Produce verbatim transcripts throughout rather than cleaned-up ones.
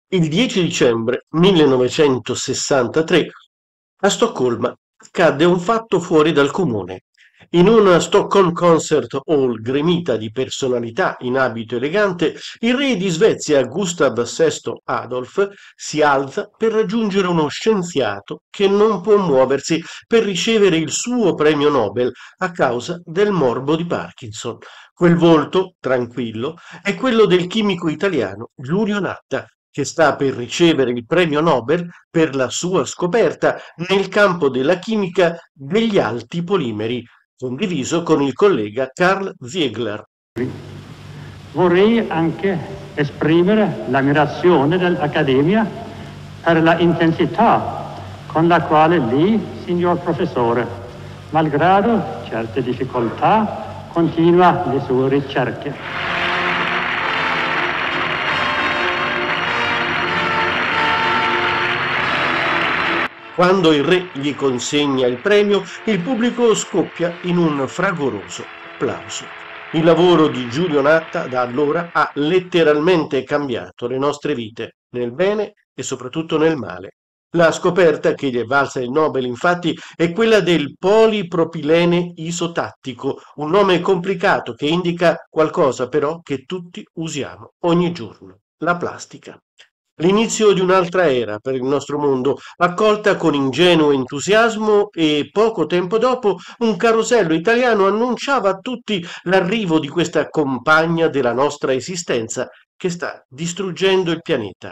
Il dieci dicembre millenovecentosessantatré a Stoccolma accadde un fatto fuori dal comune. In una Stockholm Concert Hall gremita di personalità in abito elegante, il re di Svezia Gustav sesto Adolf si alza per raggiungere uno scienziato che non può muoversi per ricevere il suo premio Nobel a causa del morbo di Parkinson. Quel volto, tranquillo, è quello del chimico italiano Giulio Natta, che sta per ricevere il premio Nobel per la sua scoperta nel campo della chimica degli alti polimeri, condiviso con il collega Carl Ziegler. Vorrei anche esprimere l'ammirazione dell'Accademia per la intensità con la quale lei, signor professore, malgrado certe difficoltà, continua le sue ricerche. Quando il re gli consegna il premio, il pubblico scoppia in un fragoroso applauso. Il lavoro di Giulio Natta da allora ha letteralmente cambiato le nostre vite, nel bene e soprattutto nel male. La scoperta che gli è valsa il Nobel, infatti, è quella del polipropilene isotattico, un nome complicato che indica qualcosa però che tutti usiamo ogni giorno, la plastica. L'inizio di un'altra era per il nostro mondo, accolta con ingenuo entusiasmo e poco tempo dopo un carosello italiano annunciava a tutti l'arrivo di questa compagna della nostra esistenza che sta distruggendo il pianeta.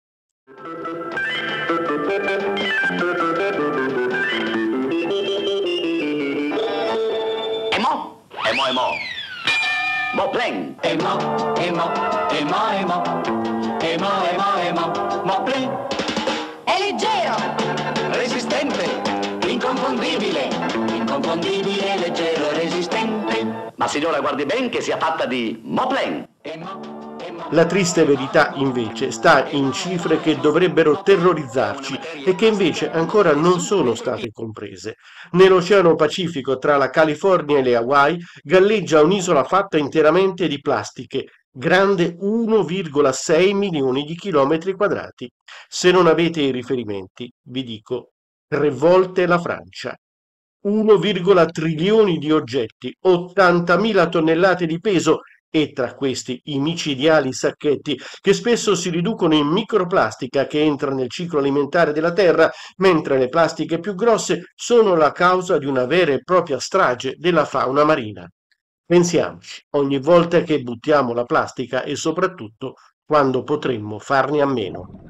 E mo? E mo, e mo? Mo plen! E mo, e mo, e mo, e mo, e mo, e mo, e mo, mo plen! È leggero! Resistente, inconfondibile, inconfondibile, leggero, resistente. Ma signora guardi ben che sia fatta di mo plen! E mo, e mo. La triste verità, invece, sta in cifre che dovrebbero terrorizzarci e che invece ancora non sono state comprese. Nell'Oceano Pacifico, tra la California e le Hawaii, galleggia un'isola fatta interamente di plastiche, grande uno virgola sei milioni di chilometri quadrati. Se non avete i riferimenti, vi dico tre volte la Francia. uno virgola trilioni di oggetti, ottantamila tonnellate di peso e tra questi i micidiali sacchetti che spesso si riducono in microplastica che entra nel ciclo alimentare della Terra, mentre le plastiche più grosse sono la causa di una vera e propria strage della fauna marina. Pensiamoci ogni volta che buttiamo la plastica e soprattutto quando potremmo farne a meno.